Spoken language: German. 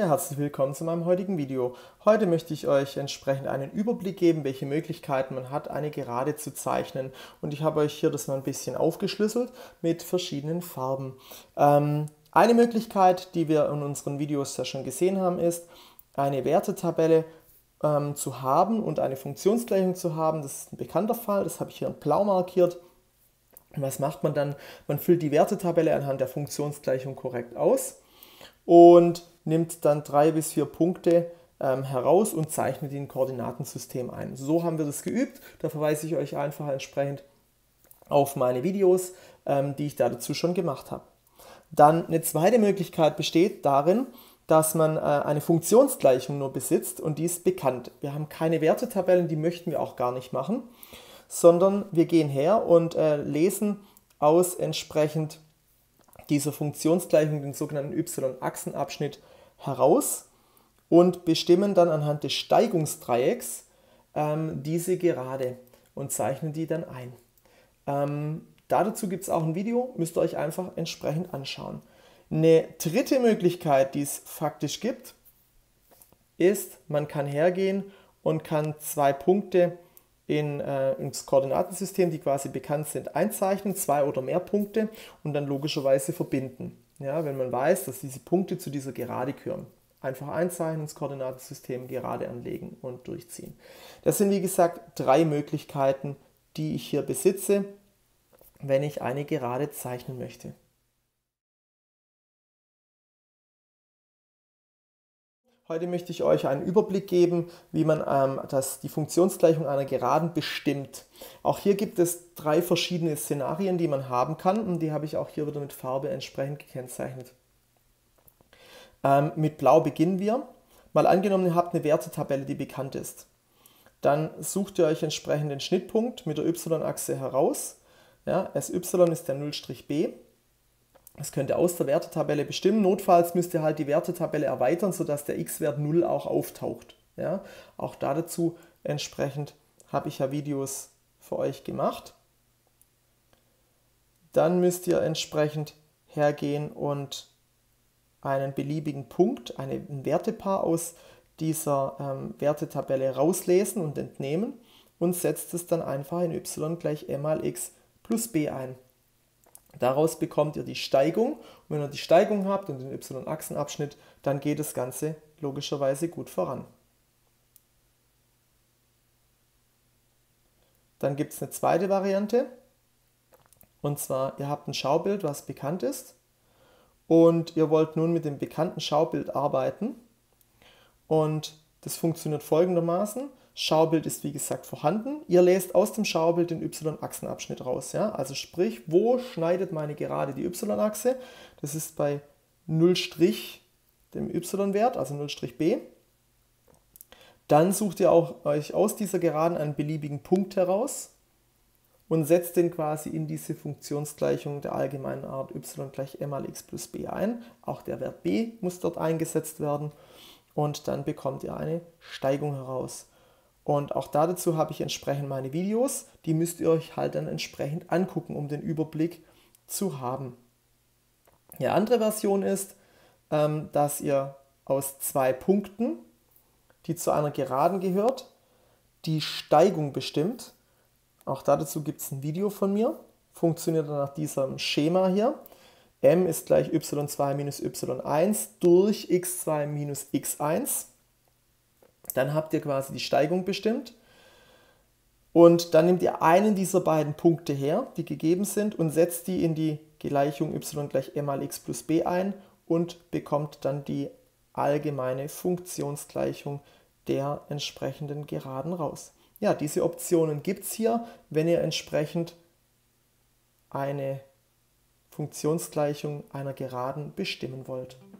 Ja, herzlich willkommen zu meinem heutigen Video. Heute möchte ich euch entsprechend einen Überblick geben, welche Möglichkeiten man hat, eine Gerade zu zeichnen. Und ich habe euch hier das mal ein bisschen aufgeschlüsselt mit verschiedenen Farben. Eine Möglichkeit, die wir in unseren Videos ja schon gesehen haben, ist, eine Wertetabelle zu haben und eine Funktionsgleichung zu haben. Das ist ein bekannter Fall, das habe ich hier in blau markiert. Was macht man dann? Man füllt die Wertetabelle anhand der Funktionsgleichung korrekt aus und nimmt dann 3 bis 4 Punkte heraus und zeichnet die in ein Koordinatensystem ein. So haben wir das geübt. Da verweise ich euch einfach entsprechend auf meine Videos, die ich dazu schon gemacht habe. Dann eine zweite Möglichkeit besteht darin, dass man eine Funktionsgleichung nur besitzt und die ist bekannt. Wir haben keine Wertetabellen, die möchten wir auch gar nicht machen, sondern wir gehen her und lesen aus entsprechend dieser Funktionsgleichung den sogenannten y-Achsenabschnitt heraus und bestimmen dann anhand des Steigungsdreiecks diese Gerade und zeichnen die dann ein. Dazu gibt es auch ein Video, müsst ihr euch einfach entsprechend anschauen. Eine dritte Möglichkeit, die es faktisch gibt, ist, man kann hergehen und kann 2 Punkte ins Koordinatensystem, die quasi bekannt sind, einzeichnen, 2 oder mehr Punkte und dann logischerweise verbinden. Ja, wenn man weiß, dass diese Punkte zu dieser Gerade gehören. Einfach einzeichnen, ins Koordinatensystem, Gerade anlegen und durchziehen. Das sind wie gesagt 3 Möglichkeiten, die ich hier besitze, wenn ich eine Gerade zeichnen möchte. Heute möchte ich euch einen Überblick geben, wie man die Funktionsgleichung einer Geraden bestimmt. Auch hier gibt es 3 verschiedene Szenarien, die man haben kann und die habe ich auch hier wieder mit Farbe entsprechend gekennzeichnet. Mit Blau beginnen wir. Mal angenommen, ihr habt eine Wertetabelle, die bekannt ist. Dann sucht ihr euch entsprechend den Schnittpunkt mit der y-Achse heraus. Ja, Sy ist der 0-b. Das könnt ihr aus der Wertetabelle bestimmen. Notfalls müsst ihr halt die Wertetabelle erweitern, sodass der x-Wert 0 auch auftaucht. Ja, auch dazu entsprechend habe ich ja Videos für euch gemacht. Dann müsst ihr entsprechend hergehen und einen beliebigen Punkt, ein Wertepaar aus dieser Wertetabelle rauslesen und entnehmen und setzt es dann einfach in y gleich m mal x plus b ein. Daraus bekommt ihr die Steigung und wenn ihr die Steigung habt und den y-Achsenabschnitt, dann geht das Ganze logischerweise gut voran. Dann gibt es eine zweite Variante und zwar, ihr habt ein Schaubild, was bekannt ist und ihr wollt nun mit dem bekannten Schaubild arbeiten und das funktioniert folgendermaßen. Schaubild ist wie gesagt vorhanden. Ihr lest aus dem Schaubild den y-Achsenabschnitt raus. Ja? Also sprich, wo schneidet meine Gerade die y-Achse? Das ist bei 0', dem y-Wert, also 0'b. Dann sucht ihr euch aus dieser Geraden einen beliebigen Punkt heraus und setzt den quasi in diese Funktionsgleichung der allgemeinen Art y gleich m mal x plus b ein. Auch der Wert b muss dort eingesetzt werden und dann bekommt ihr eine Steigung heraus. Und auch dazu habe ich entsprechend meine Videos, die müsst ihr euch halt dann entsprechend angucken, um den Überblick zu haben. Die andere Version ist, dass ihr aus 2 Punkten, die zu einer Geraden gehört, die Steigung bestimmt. Auch dazu gibt es ein Video von mir, funktioniert dann nach diesem Schema hier. M ist gleich y2 minus y1 durch x2 minus x1. Dann habt ihr quasi die Steigung bestimmt und dann nehmt ihr einen dieser beiden Punkte her, die gegeben sind und setzt die in die Gleichung y gleich m mal x plus b ein und bekommt dann die allgemeine Funktionsgleichung der entsprechenden Geraden raus. Ja, diese Optionen gibt es hier, wenn ihr entsprechend eine Funktionsgleichung einer Geraden bestimmen wollt.